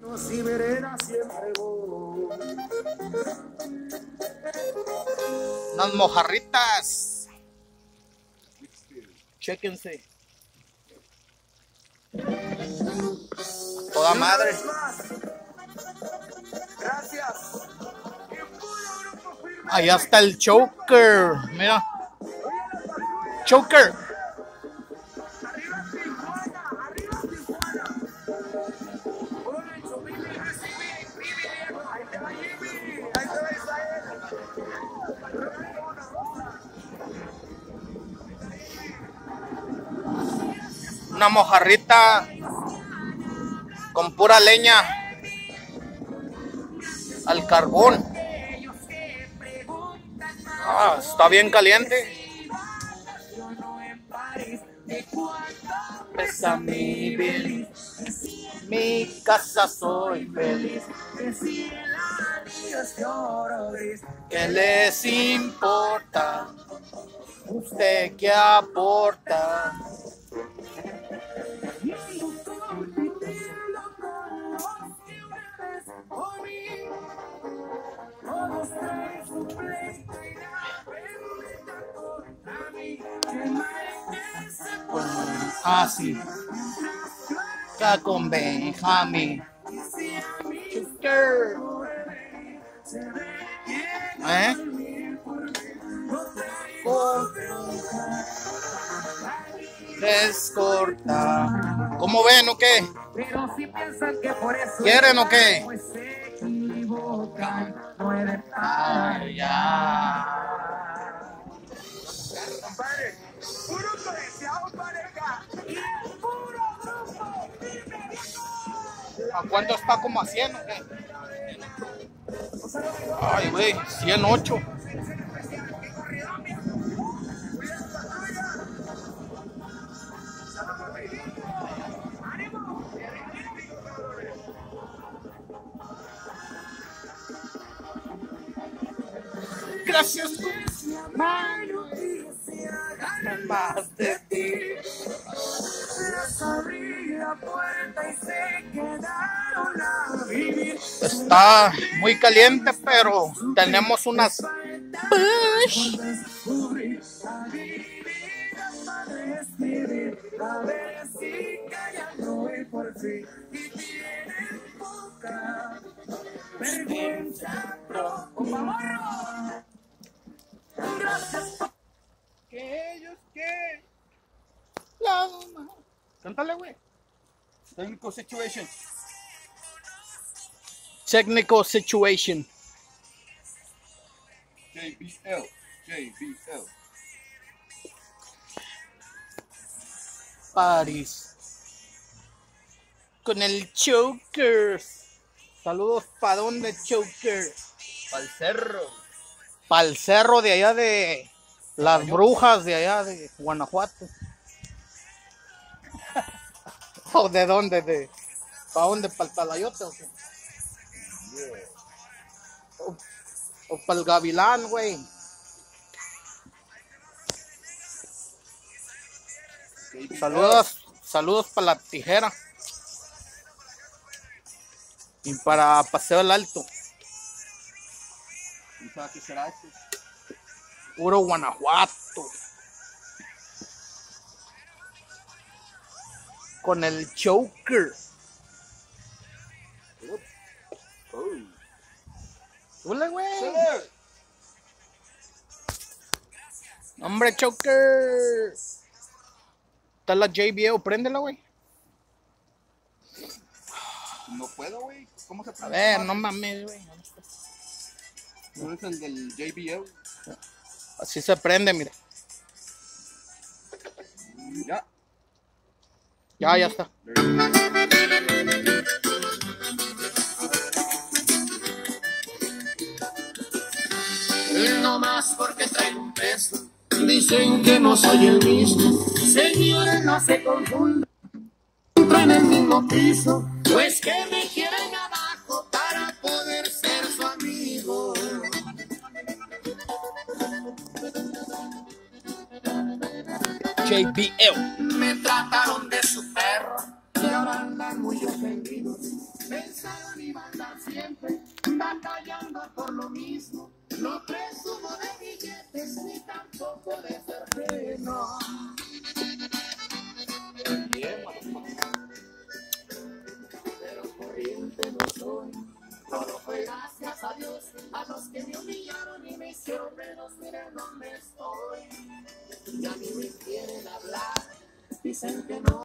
Si verena siempre voy. Unas mojarritas. Chéquense. Toda madre. Gracias. Allá está el choker. Mira. Choker. Arriba Tijuana, arriba Tijuana. Hola, Chumini, recibí, viejo. Ahí te va Jimmy, ahí te va Isael. Una mojarrita con pura leña al carbón. Ah, está bien caliente. Pesa mi bien, mi casa soy feliz. ¿Qué les importa? ¿Usted qué aporta? Así. Acá con Benjamín. Chucker. Les corta. ¿Cómo ven o qué? ¿Quieren o qué? Ay, ya. Compadre, puro colegiado pareja y puro grupo. ¿A cuánto está? ¿Como a 100 o qué? Ay, güey, 108. Gracias. Más de ti. Está muy caliente, pero tenemos unas push. Que ellos que cántale, güey. Technical situation. Technical situation. JBL. JBL. París. Con el choker. Saludos para dónde, choker. Al cerro. Para el cerro de allá de las brujas de allá de Guanajuato. ¿O de dónde? ¿Para dónde? ¿Para el Talayote o qué? Yeah. O para el Gavilán, güey. Saludos para la tijera. Y para Paseo del Alto. ¿Qué será eso? Puro Guanajuato. Con el choker. Hola, güey. Hombre, choker. Está la JBL, préndela, güey. No puedo, güey. ¿Cómo se prende? A ver, no mames, güey. ¿No es el del JBL? Así se prende, mira. Ya. Ya está. No más porque traigo un peso. Dicen que no soy el mismo. Señores, no se confundan. Entran en el mismo piso. Pues que me quieren abajo para poder ser su amigo. JBL. Me trataron de su perro y ahora andan muy ofendidos. pensaron iba a andar siempre batallando por lo mismo. No presumo de billetes ni tampoco de ser pleno. Pero corriente no soy. Todo fue gracias a Dios, a los que me humillaron y me hicieron menos. Miren dónde estoy. Y a mí me quieren hablar, dicen que no.